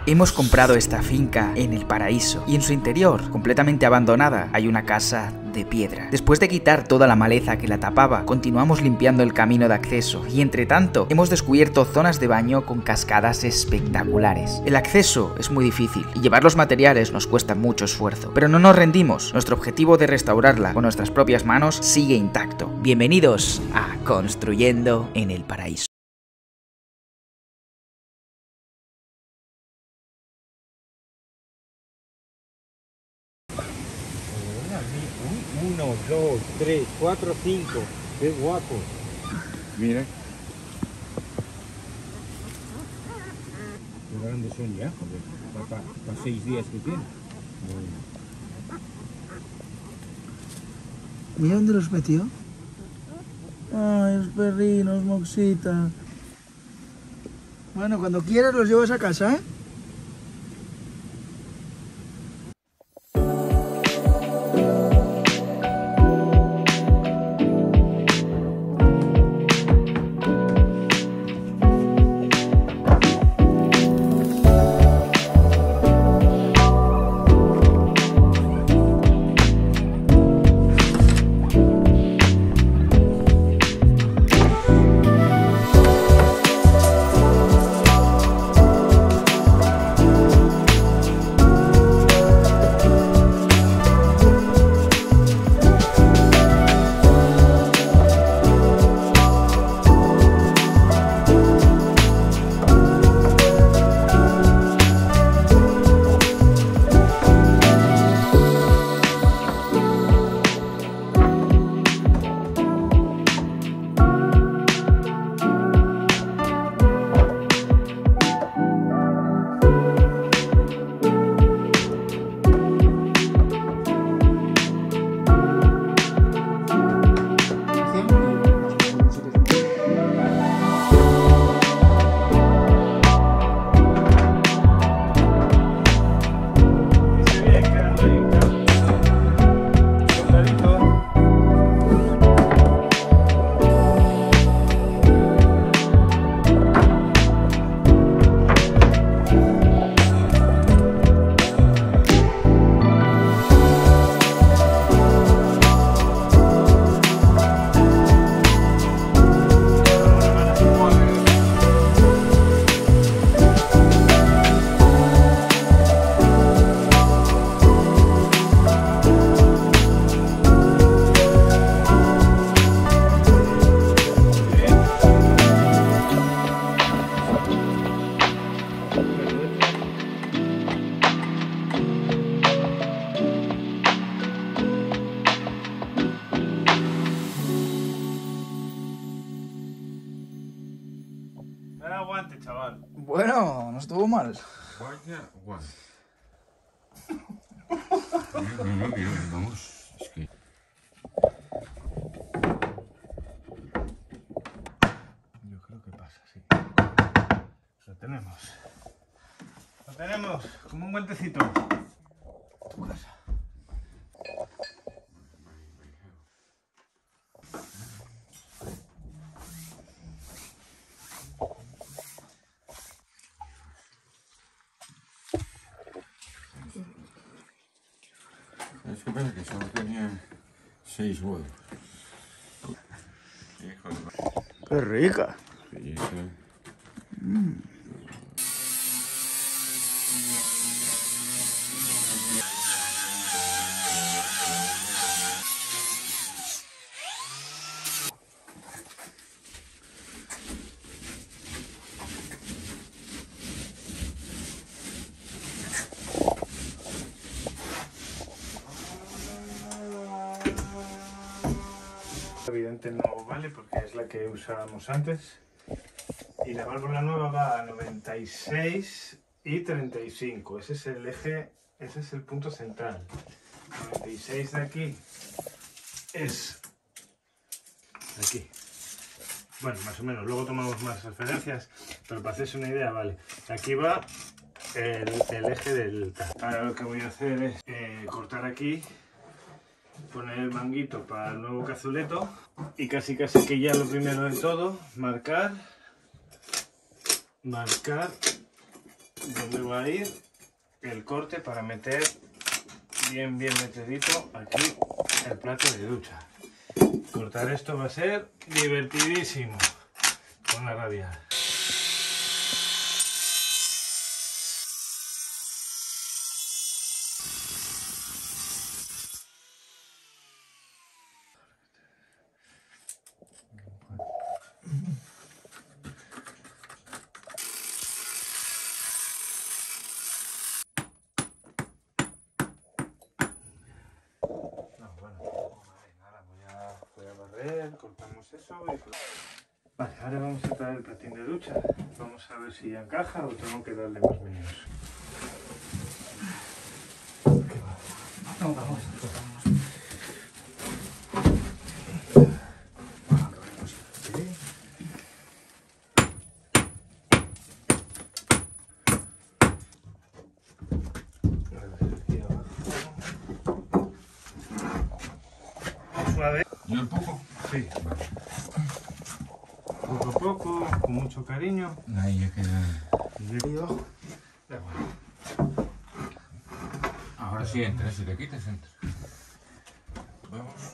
Hemos comprado esta finca en El Paraíso y en su interior, completamente abandonada, hay una casa de piedra. Después de quitar toda la maleza que la tapaba, continuamos limpiando el camino de acceso y entre tanto hemos descubierto zonas de baño con cascadas espectaculares. El acceso es muy difícil y llevar los materiales nos cuesta mucho esfuerzo, pero no nos rendimos. Nuestro objetivo de restaurarla con nuestras propias manos sigue intacto. Bienvenidos a Construyendo en El Paraíso. Uno, dos, tres, cuatro, cinco. Qué guapo. Mira. Qué grandes son ya, joder. Para 6 días que tiene. ¿Y dónde los metió? Ay, los perrinos, Moxita. Bueno, cuando quieras los llevas a casa, ¿eh? Aguante, chaval. Bueno, no estuvo mal. Vaya, aguante. No, vamos. Es que... Yo creo que pasa, sí. Lo tenemos. Lo tenemos, como un guantecito. Tu casa. Es que pasa que solo tenía 6 huevos. Híjole. ¡Qué rica! Sí, sí. Evidente no vale porque es la que usábamos antes. Y la válvula nueva va a 96 y 35. Ese es el eje, ese es el punto central. 96 de aquí es aquí. Bueno, más o menos. Luego tomamos más referencias, pero para hacerse una idea, vale. Aquí va el eje del tal. Ahora lo que voy a hacer es cortar aquí, poner el manguito para el nuevo cazuleto y casi que ya lo primero de todo, marcar donde va a ir el corte para meter bien metidito aquí el plato de ducha. Cortar esto va a ser divertidísimo con la radial. Cortamos eso y... Vale, ahora vamos a traer el platín de ducha. Vamos a ver si ya encaja o tengo que darle más medios. No, vamos. Suave. ¿Y un poco? Sí. Poco a poco, con mucho cariño. Ahí ya queda. Ahora sí entra, si te quitas entra. Vamos.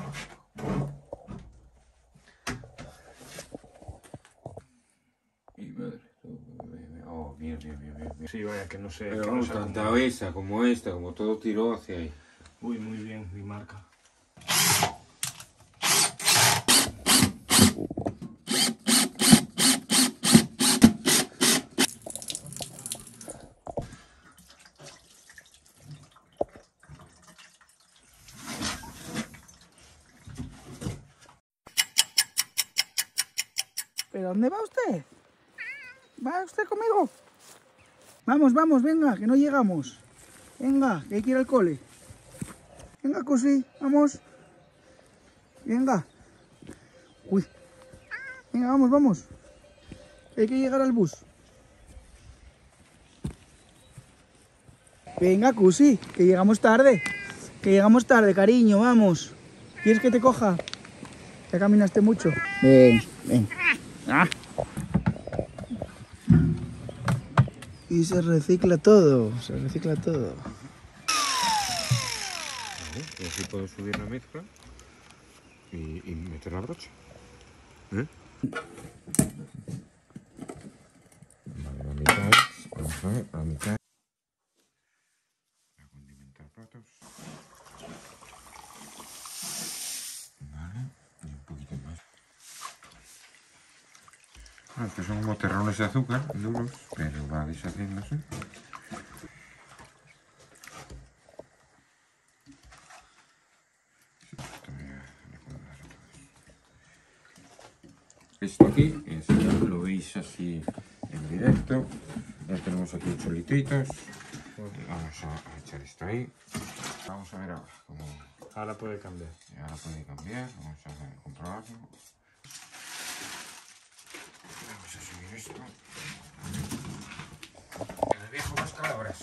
Mi madre. Oh, bien. Sí, vaya, que no sé. Pero que no vamos, se tanto acumule. esta, como todo tiró hacia ahí. Uy, muy bien, mi marca. ¿Pero dónde va usted? ¿Va usted conmigo? Vamos, venga, que no llegamos. Venga, que hay que ir al cole. Venga, Cusi, vamos. Venga. Uy. Venga, vamos. Que hay que llegar al bus. Venga, Cusi, que llegamos tarde. Que llegamos tarde, cariño, vamos. ¿Quieres que te coja? Ya caminaste mucho. Ven. Ah. Y se recicla todo, Vale, y así puedo subir la mezcla y meter la brocha. Vale, la mitad es, vamos a ver, la mitad. Voy a condimentar platos. Vale, y un poquito más. Estos son como terrones de azúcar, duros, pero va deshaciéndose. Esto aquí, lo veis así en directo. Ya tenemos aquí 8 litritos. Vamos a echar esto ahí. Vamos a ver ahora cómo. Ahora puede cambiar. Ahora puede cambiar. Vamos a comprobarlo. Vamos a subir esto. El viejo más calabras.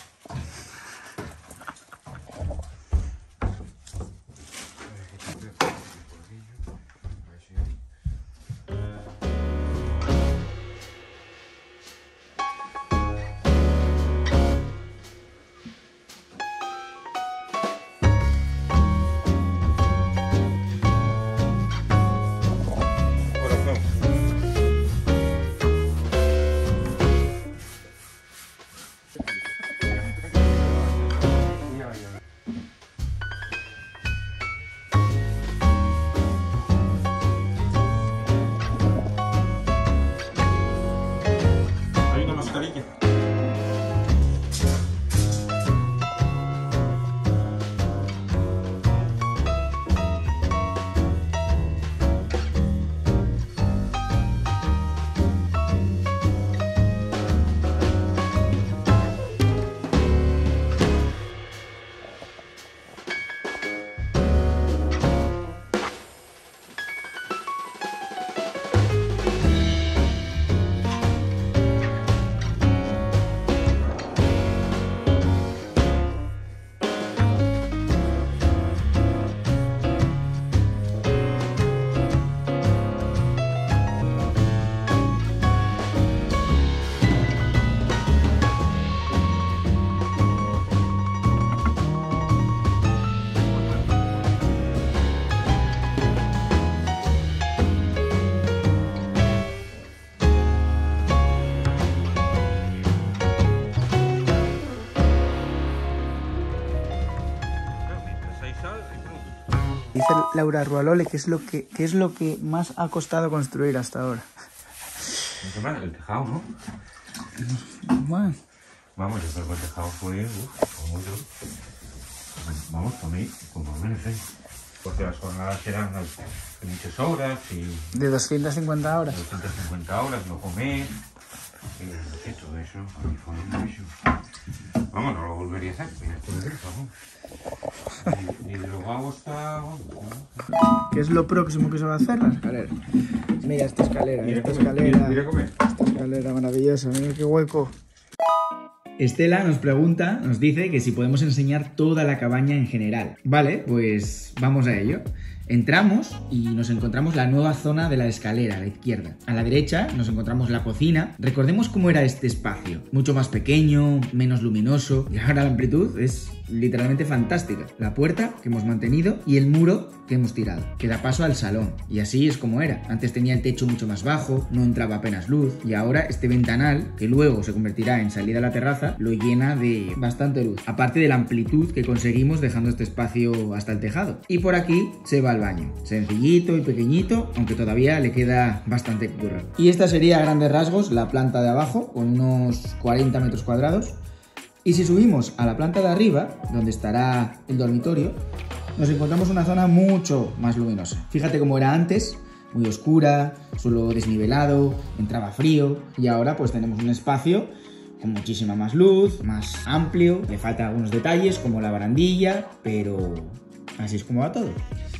Laura Rualole, ¿qué es lo que más ha costado construir hasta ahora? El tejado, ¿no? Bueno, Vamos, yo creo que el tejado fue muy duro. Vamos, por mí, como menos, porque las jornadas eran de muchas horas y de 250 horas. 250 horas, no comer. No sé, todo eso a mí fue muchísimo. Vamos, no lo volvería a hacer, mira, esto de eso, vamos. Y luego está... ¿Qué es lo próximo que se va a hacer? La escalera. Mira esta escalera, Mira esta comer, escalera. mira comer. Esta escalera maravillosa, mira qué hueco. Estela nos dice que si podemos enseñar toda la cabaña en general. Vale, pues vamos a ello. Entramos y nos encontramos la nueva zona de la escalera a la izquierda. A la derecha nos encontramos la cocina. Recordemos cómo era este espacio. Mucho más pequeño, menos luminoso. Y ahora la amplitud es literalmente fantástica. La puerta que hemos mantenido y el muro que hemos tirado, que da paso al salón. Y así es como era. Antes tenía el techo mucho más bajo, no entraba apenas luz. Y ahora este ventanal, que luego se convertirá en salida a la terraza, lo llena de bastante luz. Aparte de la amplitud que conseguimos dejando este espacio hasta el tejado. Y por aquí se va al baño. Sencillito y pequeñito, aunque todavía le queda bastante curro. Y esta sería a grandes rasgos la planta de abajo, con unos 40 metros cuadrados. Y si subimos a la planta de arriba, donde estará el dormitorio, nos encontramos una zona mucho más luminosa. Fíjate cómo era antes, muy oscura, suelo desnivelado, entraba frío, y ahora pues tenemos un espacio con muchísima más luz, más amplio. Le faltan algunos detalles como la barandilla, pero así es como va todo.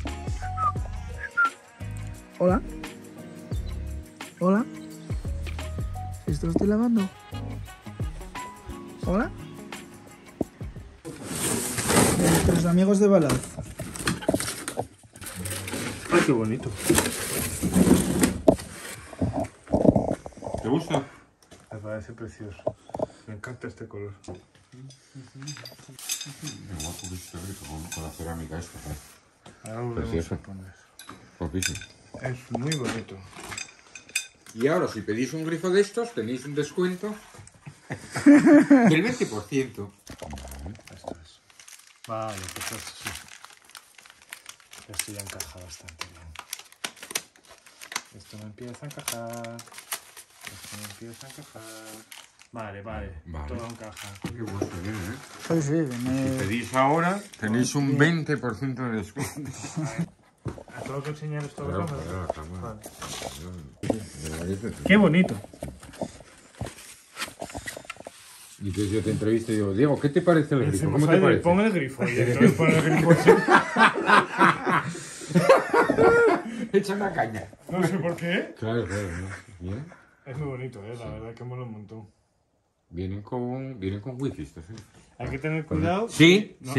Hola. Hola. ¿Esto lo estoy lavando? Hola. De nuestros amigos de Balaz. Ay, qué bonito. ¿Te gusta? Me parece precioso. Me encanta este color. Me guapo que está rico con la cerámica esta, ¿eh? Ahora volvemos Precioso. a poner. Guapísimo. Es muy bonito. Y ahora, si pedís un grifo de estos, tenéis un descuento del 20%. Esto es. Vale, perfecto, sí. Esto ya encaja bastante bien. Esto no empieza a encajar. Esto no empieza a encajar. Vale, vale. Todo encaja. Qué gusto viene, ¿eh? Sí, sí, Si pedís ahora, tenéis un 20% de descuento. ¿A todo que enseñar esto a la Claro, cámara? claro, claro. Vale. ¡Qué bonito! Y entonces yo te entrevisto y digo, Diego, ¿qué te parece el grifo? ¿Cómo te Ay, parece? Pon el grifo. Y entonces pon el grifo así. Echa una caña. No sé por qué. Claro, claro. ¿No? Bien. Es muy bonito, la verdad que mola un montón. Vienen con wifi estos, ¿eh? Hay que tener cuidado. Sí, No. sí.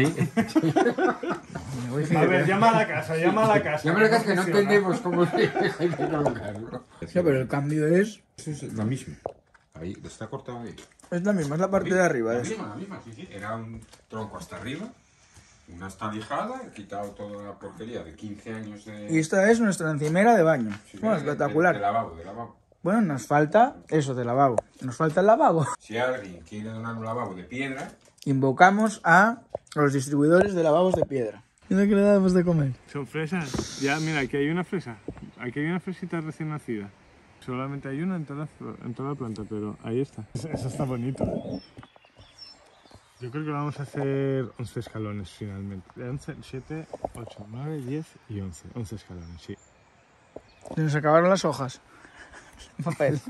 A ver, llama a la casa, llama a la casa. Ya me lo que no funciona. entendemos cómo hay que colocarlo. Sí, pero el cambio es Es la misma. Ahí, está cortado ahí. la misma, es la parte de arriba. La misma, sí, sí. Era un tronco hasta arriba, una estalijada, he quitado toda la porquería de 15 años de... Y esta es nuestra encimera de baño. Sí, Bueno, espectacular. De lavabo, de lavabo. Bueno, nos falta eso de lavabo. Nos falta el lavabo. Si alguien quiere donar un lavabo de piedra, Invocamos a los distribuidores de lavabos de piedra. Mira que le damos de comer. ¿Son fresas? Ya, mira, aquí hay una fresa. Aquí hay una fresita recién nacida. Solamente hay una en toda la planta, pero ahí está. Eso está bonito. Yo creo que vamos a hacer 11 escalones finalmente. 11, 7, 8, 9, 10 y 11. 11 escalones, sí. Se nos acabaron las hojas. Papel.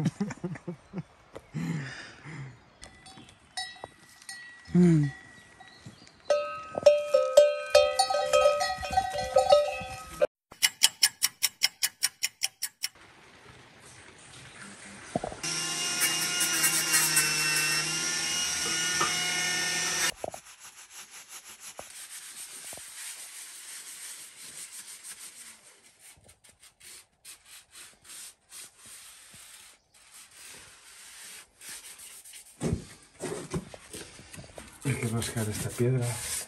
Hay que rascar esta piedra.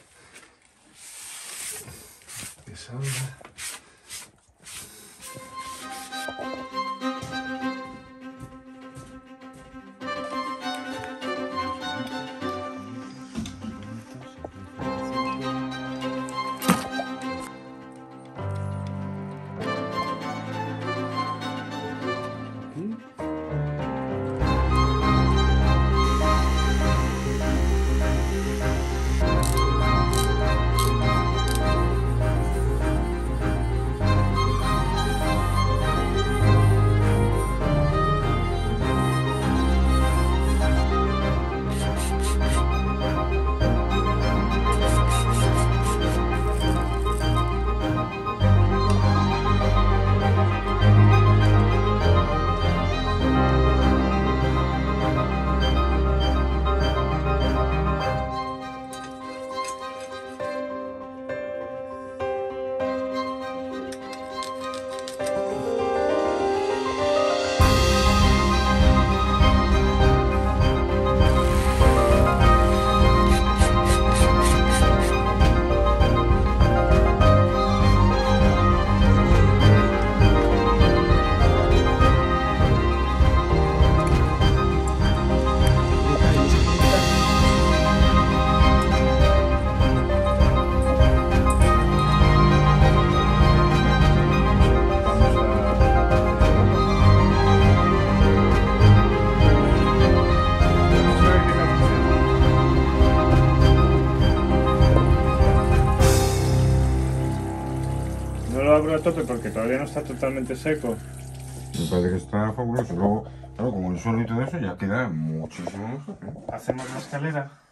Pesada. todavía no está totalmente seco. Me parece que está fabuloso. Luego, claro, como el suelo y todo eso ya queda muchísimo mejor, ¿eh? Hacemos la escalera.